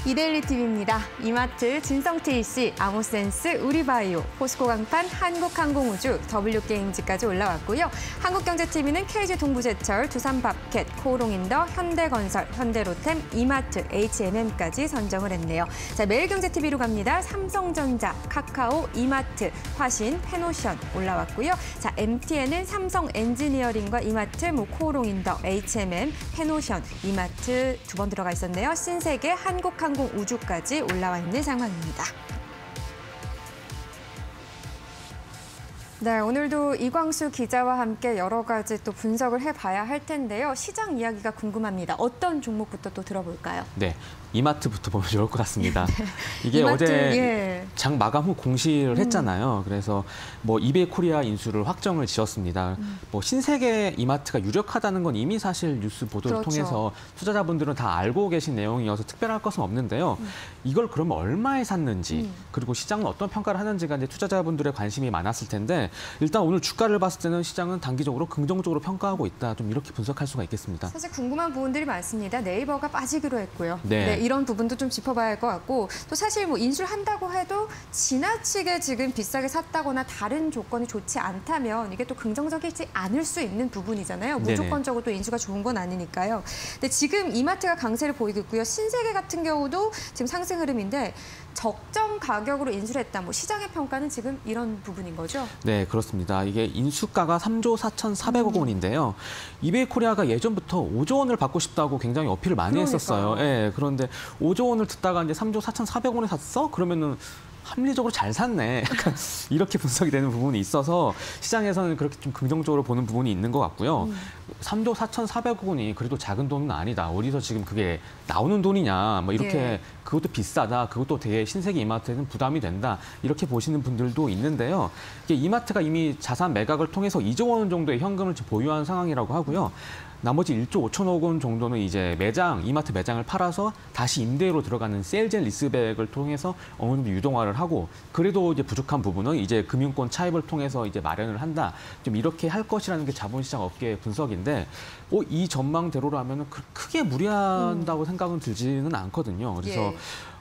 이데일리 TV입니다. 이마트, 진성TEC, 아모센스, 우리바이오, 포스코 강판, 한국항공우주, W게임즈까지 올라왔고요. 한국경제TV는 KG동부제철, 두산밥켓, 코오롱인더, 현대건설, 현대로템, 이마트, H&M까지 선정을 했네요. 자, 매일경제TV로 갑니다. 삼성전자, 카카오, 이마트, 화신, 페노션 올라왔고요. 자, MTN은 삼성엔지니어링과 이마트, 코오롱인더, H&M, 페노션, 이마트 두 번 들어가 있었네요. 신세계, 한국항공우주까지 올라와 있는 상황입니다. 네, 오늘도 이광수 기자와 함께 여러 가지 또 분석을 해봐야 할 텐데요. 시장 이야기가 궁금합니다. 어떤 종목부터 또 들어볼까요? 네, 이마트부터 보면 좋을 것 같습니다. 네. 이게 이마트, 어제 예. 장 마감 후 공시를 했잖아요. 그래서 뭐 이베이 코리아 인수를 확정을 지었습니다. 뭐 신세계 이마트가 유력하다는 건 이미 사실 뉴스 보도를 그렇죠. 통해서 투자자분들은 다 알고 계신 내용이어서 특별할 것은 없는데요. 이걸 그러면 얼마에 샀는지 그리고 시장은 어떤 평가를 하는지가 이제 투자자분들의 관심이 많았을 텐데 일단 오늘 주가를 봤을 때는 시장은 단기적으로 긍정적으로 평가하고 있다. 좀 이렇게 분석할 수가 있겠습니다. 사실 궁금한 부분들이 많습니다. 네이버가 빠지기로 했고요. 네. 이런 부분도 좀 짚어봐야 할 것 같고 또 사실 뭐 인수를 한다고 해도 지나치게 지금 비싸게 샀다거나 다른 조건이 좋지 않다면 이게 또 긍정적이지 않을 수 있는 부분이잖아요. 무조건적으로 또 인수가 좋은 건 아니니까요. 근데 지금 이마트가 강세를 보이고 있고요. 신세계 같은 경우도 지금 상승 흐름인데 적정 가격으로 인수를 했다. 뭐 시장의 평가는 지금 이런 부분인 거죠? 네, 그렇습니다. 이게 인수가가 3조 4,400억 원인데요. 이베이 코리아가 예전부터 5조 원을 받고 싶다고 굉장히 어필을 많이 그러니까요. 했었어요. 예, 그런데 5조 원을 듣다가 이제 3조 4,400원에 샀어? 그러면은 합리적으로 잘 샀네. 약간 이렇게 분석이 되는 부분이 있어서 시장에서는 그렇게 좀 긍정적으로 보는 부분이 있는 것 같고요. 3조 4,400억 원이 그래도 작은 돈은 아니다. 어디서 지금 그게 나오는 돈이냐. 뭐 이렇게 예. 그것도 비싸다. 그것도 되게 신세계 이마트에는 부담이 된다. 이렇게 보시는 분들도 있는데요. 이게 이마트가 이미 자산 매각을 통해서 2조 원 정도의 현금을 지금 보유한 상황이라고 하고요. 나머지 1조 5천억 원 정도는 이제 매장, 이마트 매장을 팔아서 다시 임대로 들어가는 세일즈 리스백을 통해서 어느 정도 유동화를 하고 그래도 이제 부족한 부분은 이제 금융권 차입을 통해서 이제 마련을 한다. 좀 이렇게 할 것이라는 게 자본시장 업계의 분석인데 이 전망대로라면 크게 무리한다고 생각은 들지는 않거든요. 그래서 예.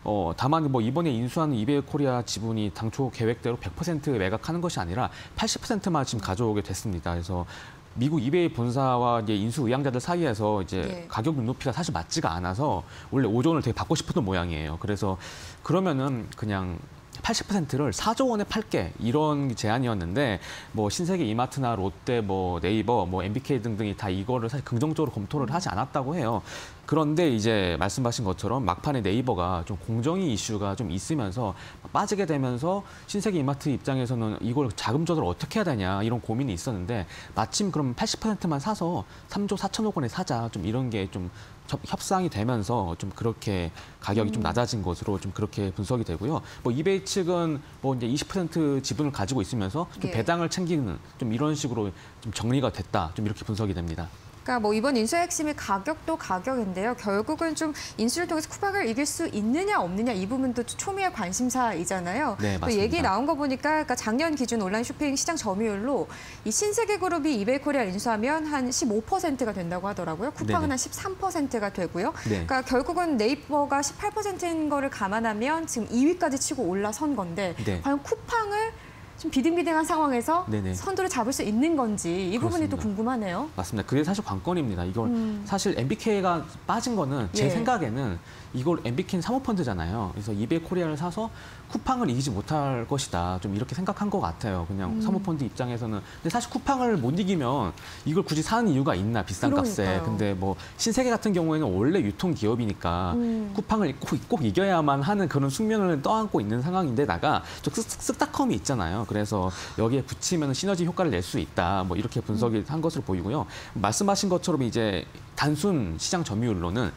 다만 뭐 이번에 인수하는 이베이 코리아 지분이 당초 계획대로 100% 매각하는 것이 아니라 80%만 지금 가져오게 됐습니다. 그래서 미국 이베이 본사와 이제 인수 의향자들 사이에서 이제 네. 가격 눈높이가 사실 맞지가 않아서 원래 5조 원을 되게 받고 싶었던 모양이에요. 그래서 그러면은 그냥 80%를 4조 원에 팔게 이런 제안이었는데 뭐 신세계 이마트나 롯데 뭐 네이버 뭐 MBK 등등이 다 이거를 사실 긍정적으로 검토를 하지 않았다고 해요. 그런데 이제 말씀하신 것처럼 막판에 네이버가 좀 공정위 이슈가 좀 있으면서 빠지게 되면서 신세계 이마트 입장에서는 이걸 자금 조달을 어떻게 해야 되냐 이런 고민이 있었는데 마침 그럼 80%만 사서 3조 4천억 원에 사자 좀 이런 게 좀 협상이 되면서 좀 그렇게 가격이 좀 낮아진 것으로 좀 그렇게 분석이 되고요. 뭐 이베이 측은 뭐 이제 20% 지분을 가지고 있으면서 좀 예. 배당을 챙기는 좀 이런 식으로 좀 정리가 됐다. 좀 이렇게 분석이 됩니다. 그러니까 뭐 이번 인수의 핵심이 가격도 가격인데요. 결국은 좀 인수를 통해서 쿠팡을 이길 수 있느냐 없느냐 이 부분도 초미의 관심사이잖아요. 네, 또 맞습니다. 얘기 나온 거 보니까 그러니까 작년 기준 온라인 쇼핑 시장 점유율로 이 신세계그룹이 이베이 코리아를 인수하면 한 15%가 된다고 하더라고요. 쿠팡은 네네. 한 13%가 되고요. 네. 그러니까 결국은 네이버가 18%인 거를 감안하면 지금 2위까지 치고 올라선 건데 네. 과연 쿠팡을 좀 비등비등한 상황에서 네네. 선두를 잡을 수 있는 건지 이 부분이 또 그렇습니다. 궁금하네요. 맞습니다. 그게 사실 관건입니다. 이걸 사실 MBK가 빠진 거는 제 예. 생각에는 이걸 MBK는 사모펀드잖아요. 그래서 이베이 코리아를 사서 쿠팡을 이기지 못할 것이다. 좀 이렇게 생각한 것 같아요. 그냥 사모펀드 입장에서는. 근데 사실 쿠팡을 못 이기면 이걸 굳이 사는 이유가 있나 비싼 값에. 그러니까요. 근데 뭐 신세계 같은 경우에는 원래 유통 기업이니까 쿠팡을 꼭 이겨야만 하는 그런 숙명을 떠안고 있는 상황인데다가 좀 쓱다컴이 있잖아요. 그래서 여기에 붙이면 시너지 효과를 낼 수 있다. 뭐 이렇게 분석이 한 것으로 보이고요. 말씀하신 것처럼 이제 단순 시장 점유율로는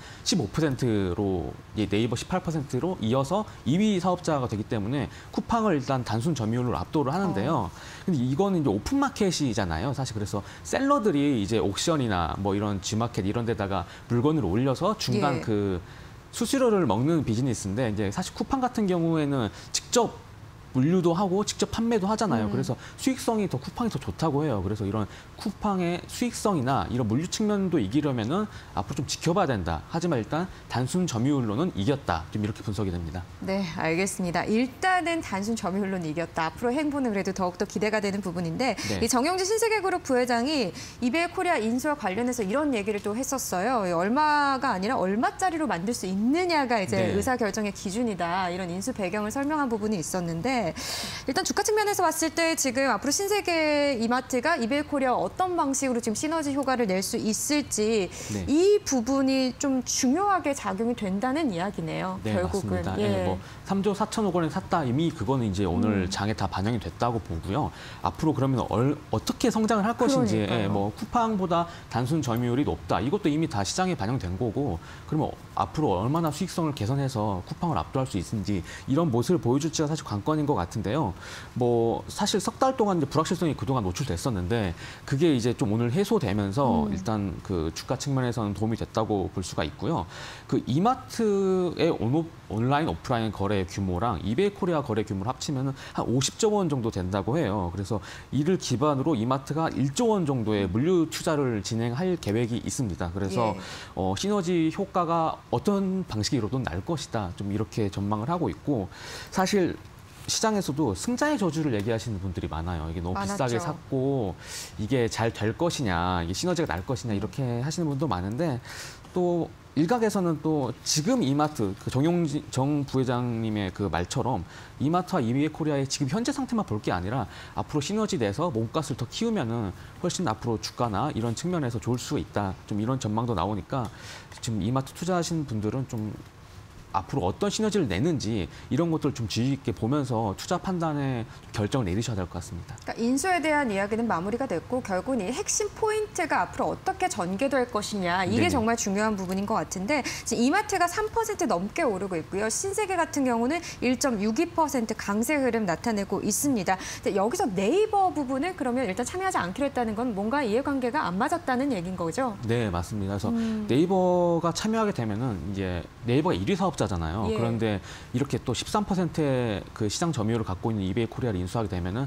15%로 네이버 18%로 이어서 2위 사업자가 되기 때문에 쿠팡을 일단 단순 점유율로 압도를 하는데요. 근데 이거는 이제 오픈 마켓이잖아요. 사실 그래서 셀러들이 이제 옥션이나 뭐 이런 G마켓 이런 데다가 물건을 올려서 중간 예. 그 수수료를 먹는 비즈니스인데 이제 사실 쿠팡 같은 경우에는 직접 물류도 하고 직접 판매도 하잖아요. 그래서 수익성이 더 쿠팡이 더 좋다고 해요. 그래서 이런 쿠팡의 수익성이나 이런 물류 측면도 이기려면은 앞으로 좀 지켜봐야 된다. 하지만 일단 단순 점유율로는 이겼다. 좀 이렇게 분석이 됩니다. 네, 알겠습니다. 일단은 단순 점유율로는 이겼다. 앞으로 행보는 그래도 더욱더 기대가 되는 부분인데 네. 이 정영진 신세계그룹 부회장이 이베이 코리아 인수와 관련해서 이런 얘기를 또 했었어요. 얼마가 아니라 얼마짜리로 만들 수 있느냐가 이제 네. 의사결정의 기준이다. 이런 인수 배경을 설명한 부분이 있었는데 일단 주가 측면에서 봤을 때 지금 앞으로 신세계 이마트가 이베이 코리아와 어떤 방식으로 지금 시너지 효과를 낼 수 있을지 네. 이 부분이 좀 중요하게 작용이 된다는 이야기네요. 네, 결국은. 맞습니다. 예. 뭐 3조 4천억 원에 샀다. 이미 그거는 이제 오늘 장에 다 반영이 됐다고 보고요. 앞으로 그러면 어떻게 성장을 할 것인지, 그러니까요. 뭐 쿠팡보다 단순 점유율이 높다. 이것도 이미 다 시장에 반영된 거고, 그러면 앞으로 얼마나 수익성을 개선해서 쿠팡을 압도할 수 있는지 이런 모습을 보여줄지가 사실 관건인 것 같은데요. 뭐 사실 석 달 동안 이제 불확실성이 그동안 노출됐었는데 그게 이제 좀 오늘 해소되면서 일단 그 주가 측면에서는 도움이 됐다고 볼 수가 있고요. 그 이마트의 온라인 오프라인 거래 규모랑 이베이 코리아 거래 규모를 합치면 한 50조 원 정도 된다고 해요. 그래서 이를 기반으로 이마트가 1조 원 정도의 물류 투자를 진행할 계획이 있습니다. 그래서 예. 시너지 효과가 어떤 방식으로든 날 것이다. 좀 이렇게 전망을 하고 있고 사실 시장에서도 승자의 저주를 얘기하시는 분들이 많아요. 이게 너무 많았죠. 비싸게 샀고 이게 잘 될 것이냐, 이게 시너지가 날 것이냐 이렇게 하시는 분도 많은데 또 일각에서는 또 지금 이마트 그 정용진 정 부회장님의 그 말처럼 이마트와 이베이 코리아의 지금 현재 상태만 볼 게 아니라 앞으로 시너지 내서 몸값을 더 키우면은 훨씬 앞으로 주가나 이런 측면에서 좋을 수 있다. 좀 이런 전망도 나오니까 지금 이마트 투자하시는 분들은 좀 앞으로 어떤 시너지를 내는지 이런 것들을 좀 주의 깊게 보면서 투자 판단에 결정을 내리셔야 될 것 같습니다. 그러니까 인수에 대한 이야기는 마무리가 됐고 결국은 이 핵심 포인트가 앞으로 어떻게 전개될 것이냐 이게 네네. 정말 중요한 부분인 것 같은데 지금 이마트가 3% 넘게 오르고 있고요. 신세계 같은 경우는 1.62% 강세 흐름 나타내고 있습니다. 근데 여기서 네이버 부분을 그러면 일단 참여하지 않기로 했다는 건 뭔가 이해관계가 안 맞았다는 얘기인 거죠? 네, 맞습니다. 그래서 네이버가 참여하게 되면은 이제 네이버가 1위 사업자잖아요. 예. 그런데 이렇게 또 13%의 그 시장 점유율을 갖고 있는 이베이 코리아를 인수하게 되면은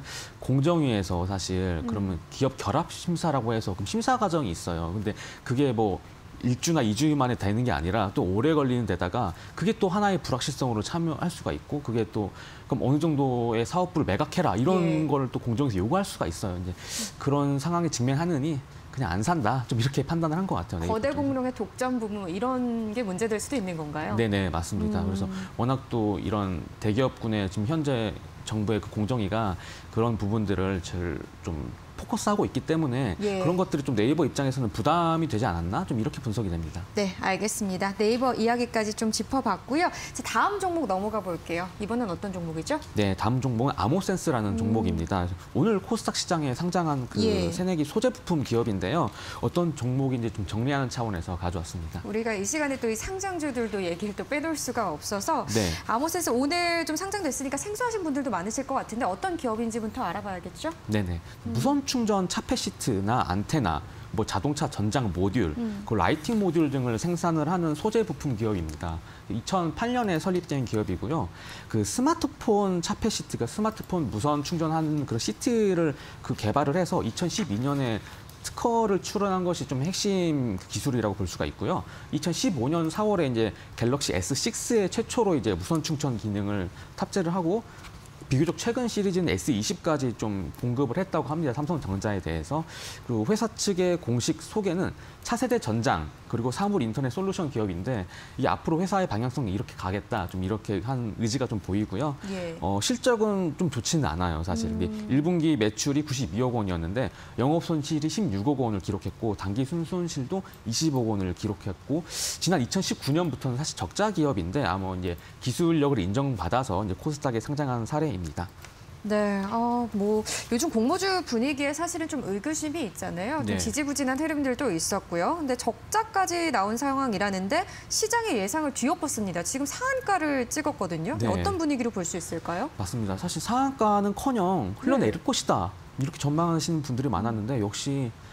공정위에서 사실 그러면 기업 결합 심사라고 해서 그럼 심사 과정이 있어요. 근데 그게 뭐 1주나 2주 만에 되는 게 아니라 또 오래 걸리는 데다가 그게 또 하나의 불확실성으로 참여할 수가 있고 그게 또 그럼 어느 정도의 사업부를 매각해라 이런 예. 거를 또 공정에서 요구할 수가 있어요. 이제 그런 상황에 직면하느니 그냥 안 산다. 좀 이렇게 판단을 한 것 같아요. 네이버 거대 쪽에서. 공룡의 독점 부분 이런 게 문제될 수도 있는 건가요? 네네, 맞습니다. 그래서 워낙 또 이런 대기업군의 지금 현재 정부의 그 공정위가 그런 부분들을 제일 좀 포커스하고 있기 때문에 예. 그런 것들이 좀 네이버 입장에서는 부담이 되지 않았나? 좀 이렇게 분석이 됩니다. 네, 알겠습니다. 네이버 이야기까지 좀 짚어봤고요. 자, 다음 종목 넘어가 볼게요. 이번엔 어떤 종목이죠? 네, 다음 종목은 아모센스라는 종목입니다. 오늘 코스닥 시장에 상장한 그 예. 새내기 소재 부품 기업인데요. 어떤 종목인지 좀 정리하는 차원에서 가져왔습니다. 우리가 이 시간에 또 이 상장주들도 얘기를 또 빼놓을 수가 없어서 네. 아모센스 오늘 좀 상장됐으니까 생소하신 분들도 많으실 것 같은데 어떤 기업인지부터 알아봐야겠죠? 네네. 무선 충전 차폐 시트나 안테나, 뭐 자동차 전장 모듈, 그 라이팅 모듈 등을 생산을 하는 소재 부품 기업입니다. 2008년에 설립된 기업이고요. 그 스마트폰 차폐 시트가 스마트폰 무선 충전하는 그 시트를 그 개발을 해서 2012년에 특허를 출원한 것이 좀 핵심 기술이라고 볼 수가 있고요. 2015년 4월에 이제 갤럭시 S6에 최초로 이제 무선 충전 기능을 탑재를 하고 비교적 최근 시리즈는 S20까지 좀 공급을 했다고 합니다. 삼성전자에 대해서. 그리고 회사 측의 공식 소개는 차세대 전장 그리고 사물 인터넷 솔루션 기업인데 이 앞으로 회사의 방향성이 이렇게 가겠다. 좀 이렇게 한 의지가 좀 보이고요. 예. 실적은 좀 좋지는 않아요. 사실. 1분기 매출이 92억 원이었는데 영업 손실이 16억 원을 기록했고 단기 순손실도 20억 원을 기록했고 지난 2019년부터는 사실 적자 기업인데 아마 이제 기술력을 인정받아서 이제 코스닥에 상장한 사례입니다. 네, 뭐 요즘 공모주 분위기에 사실은 좀 의구심이 있잖아요. 좀 네. 지지부진한 흐름들도 있었고요. 근데 적자까지 나온 상황이라는데 시장의 예상을 뒤엎었습니다. 지금 상한가를 찍었거든요. 네. 어떤 분위기로 볼 수 있을까요? 맞습니다. 사실 상한가는커녕 흘러내릴 것이다. 이렇게 전망하시는 분들이 많았는데 역시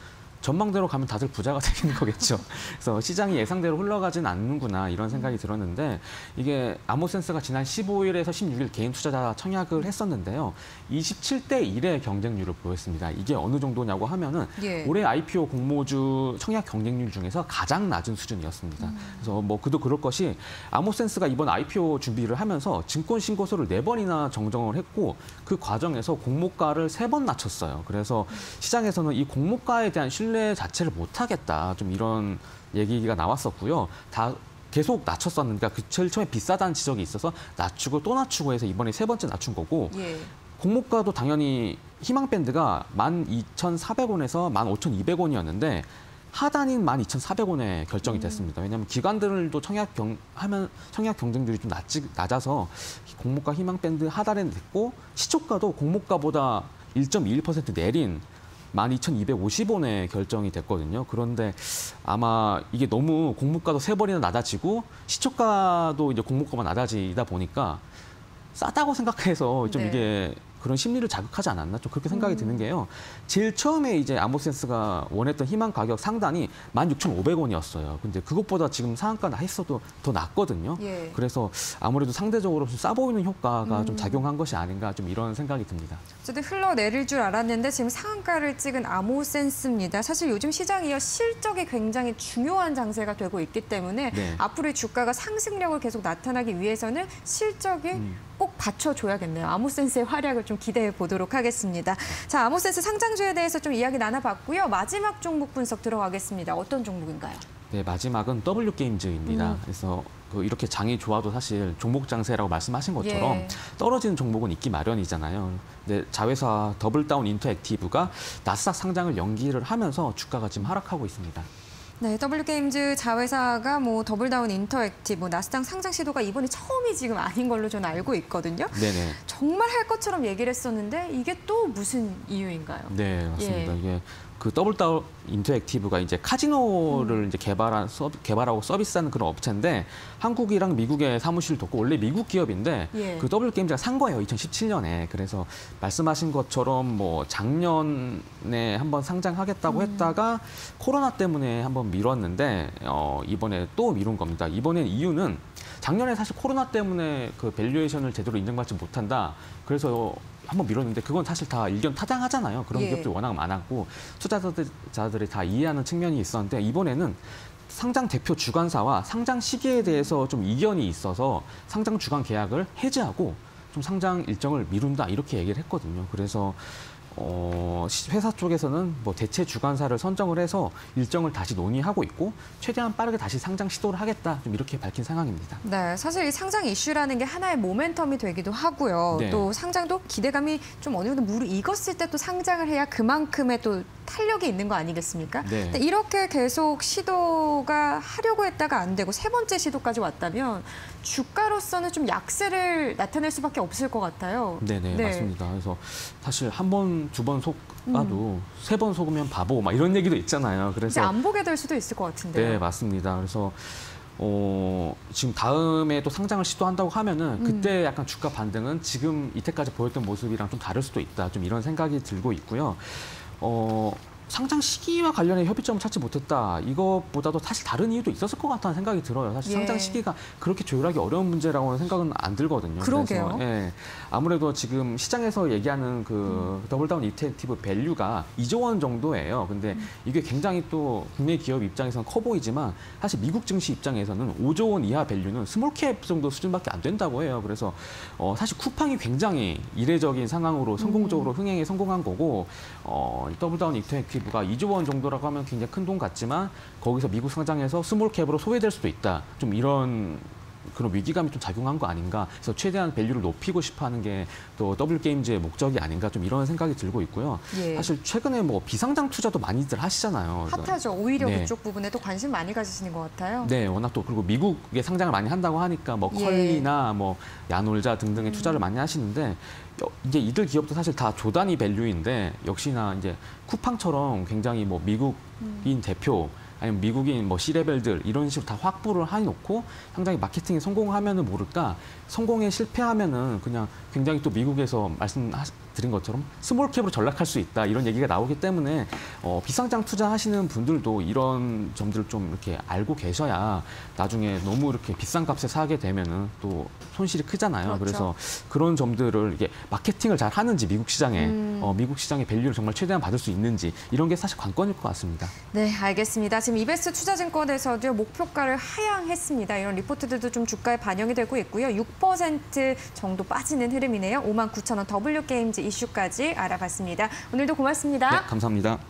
전망대로 가면 다들 부자가 되는 거겠죠. 그래서 시장이 예상대로 흘러가진 않는구나 이런 생각이 들었는데 이게 아모센스가 지난 15일에서 16일 개인 투자자 청약을 했었는데요. 27대 1의 경쟁률을 보였습니다. 이게 어느 정도냐고 하면은 예. 올해 IPO 공모주 청약 경쟁률 중에서 가장 낮은 수준이었습니다. 그래서 뭐 그도 그럴 것이 아모센스가 이번 IPO 준비를 하면서 증권 신고서를 4번이나 정정을 했고 그 과정에서 공모가를 3번 낮췄어요. 그래서 시장에서는 이 공모가에 대한 신뢰 자체를 못하겠다. 좀 이런 얘기가 나왔었고요. 다 계속 낮췄었는데 그러니까 그 제일 처음에 비싸다는 지적이 있어서 낮추고 또 낮추고 해서 이번에 3번째 낮춘 거고 예. 공모가도 당연히 희망밴드가 12,400원에서 15,200원이었는데 하단인 12,400원에 결정이 됐습니다. 왜냐하면 기관들도 청약 경쟁률이 좀 낮아서 공모가 희망밴드 하단에 됐고 시초가도 공모가보다 1.21% 내린 12,250원에 결정이 됐거든요. 그런데 아마 이게 너무 공모가도 3번이나 낮아지고 시초가도 이제 공모가만 낮아지다 보니까 싸다고 생각해서 좀 네. 이게 그런 심리를 자극하지 않았나 좀 그렇게 생각이 드는 게요. 제일 처음에 이제 아모센스가 원했던 희망 가격 상단이 16,500원이었어요. 근데 그것보다 지금 상한가 했어도 더 낮거든요. 예. 그래서 아무래도 상대적으로 좀 싸 보이는 효과가 좀 작용한 것이 아닌가 좀 이런 생각이 듭니다. 어쨌든 흘러내릴 줄 알았는데 지금 상한가를 찍은 아모센스입니다. 사실 요즘 시장이요 실적이 굉장히 중요한 장세가 되고 있기 때문에 네. 앞으로의 주가가 상승력을 계속 나타나기 위해서는 실적이 꼭 받쳐줘야겠네요. 아모센스의 활약을 좀 기대해 보도록 하겠습니다. 자, 아모센스 상장주에 대해서 좀 이야기 나눠봤고요. 마지막 종목 분석 들어가겠습니다. 어떤 종목인가요? 네, 마지막은 W게임즈입니다. 그래서 이렇게 장이 좋아도 사실 종목 장세라고 말씀하신 것처럼 예. 떨어지는 종목은 있기 마련이잖아요. 근데 자회사 더블다운 인터액티브가 나스닥 상장을 연기를 하면서 주가가 지금 하락하고 있습니다. 네, W게임즈 자회사가 뭐 더블다운 인터액티브, 나스닥 상장 시도가 이번이 처음이 지금 아닌 걸로 저는 알고 있거든요. 네네. 정말 할 것처럼 얘기를 했었는데 이게 또 무슨 이유인가요? 네, 맞습니다. 예. 이게 그 더블다운 인터액티브가 이제 카지노를 이제 개발하고 서비스하는 그런 업체인데 한국이랑 미국에 사무실을 뒀고 원래 미국 기업인데 예. 그 더블게임즈가 산 거예요, 2017년에. 그래서 말씀하신 것처럼 뭐 작년에 한번 상장하겠다고 했다가 코로나 때문에 한번 미뤘는데 이번에 또 미룬 겁니다. 이번엔 이유는 작년에 사실 코로나 때문에 그 밸류에이션을 제대로 인정받지 못한다. 그래서 한번 미뤘는데 그건 사실 다 일견 타당하잖아요. 그런 예. 기업들이 워낙 많았고 투자자들이 다 이해하는 측면이 있었는데 이번에는 상장 대표 주관사와 상장 시기에 대해서 좀 이견이 있어서 상장 주관 계약을 해지하고 좀 상장 일정을 미룬다 이렇게 얘기를 했거든요. 그래서 회사 쪽에서는 뭐 대체 주관사를 선정을 해서 일정을 다시 논의하고 있고 최대한 빠르게 다시 상장 시도를 하겠다 좀 이렇게 밝힌 상황입니다. 네, 사실 이 상장 이슈라는 게 하나의 모멘텀이 되기도 하고요. 네. 또 상장도 기대감이 좀 어느 정도 무르익었을 때 또 상장을 해야 그만큼의 또 탄력이 있는 거 아니겠습니까? 네. 근데 이렇게 계속 시도가 하려고 했다가 안 되고 3번째 시도까지 왔다면 주가로서는 좀 약세를 나타낼 수밖에 없을 것 같아요. 네네, 네. 맞습니다. 그래서 사실 한 번, 두 번 속아도 3번 속으면 바보 막 이런 얘기도 있잖아요. 이제 그래서 안 보게 될 수도 있을 것 같은데요. 네, 맞습니다. 그래서 지금 다음에 또 상장을 시도한다고 하면은 그때 약간 주가 반등은 지금 이때까지 보였던 모습이랑 좀 다를 수도 있다. 좀 이런 생각이 들고 있고요. 상장 시기와 관련해 협의점을 찾지 못했다. 이것보다도 사실 다른 이유도 있었을 것 같다는 생각이 들어요. 사실 예. 상장 시기가 그렇게 조율하기 어려운 문제라고는 생각은 안 들거든요. 그러게요. 그래서, 예, 아무래도 지금 시장에서 얘기하는 그 더블다운 인터랙티브 밸류가 2조 원 정도예요. 근데 이게 굉장히 또 국내 기업 입장에서는 커 보이지만 사실 미국 증시 입장에서는 5조 원 이하 밸류는 스몰캡 정도 수준밖에 안 된다고 해요. 그래서 사실 쿠팡이 굉장히 이례적인 상황으로 성공적으로 흥행에 성공한 거고 더블다운 인터랙티브가 2조 원 정도라고 하면 굉장히 큰 돈 같지만 거기서 미국 상장에서 스몰캡으로 소외될 수도 있다. 좀 이런 그런 위기감이 좀 작용한 거 아닌가. 그래서 최대한 밸류를 높이고 싶어하는 게 또 더블게임즈의 목적이 아닌가. 좀 이런 생각이 들고 있고요. 예. 사실 최근에 뭐 비상장 투자도 많이들 하시잖아요. 핫하죠. 오히려 네. 그쪽 부분에 또 관심 많이 가지시는 것 같아요. 네, 워낙 또 그리고 미국에 상장을 많이 한다고 하니까 뭐 예. 컬리나 뭐 야놀자 등등의 투자를 많이 하시는데 이제 이들 기업도 사실 다 조단위 밸류인데 역시나 이제 쿠팡처럼 굉장히 뭐 미국인 대표 아니면 미국인 뭐 C레벨들 이런 식으로 다 확보를 해놓고 상당히 마케팅에 성공하면은 모를까 성공에 실패하면은 그냥 굉장히 또 미국에서 말씀드린 것처럼 스몰캡으로 전락할 수 있다 이런 얘기가 나오기 때문에 비상장 투자하시는 분들도 이런 점들을 좀 이렇게 알고 계셔야 나중에 너무 이렇게 비싼 값에 사게 되면은 또 손실이 크잖아요. 그렇죠. 그래서 그런 점들을 이게 마케팅을 잘 하는지 미국 시장에 미국 시장의 밸류를 정말 최대한 받을 수 있는지 이런 게 사실 관건일 것 같습니다. 네, 알겠습니다. 지금 이베스트 투자증권에서도 목표가를 하향했습니다. 이런 리포트들도 좀 주가에 반영이 되고 있고요. 6% 정도 빠지는 흐름이네요. 59,000원 W게임즈 이슈까지 알아봤습니다. 오늘도 고맙습니다. 네, 감사합니다.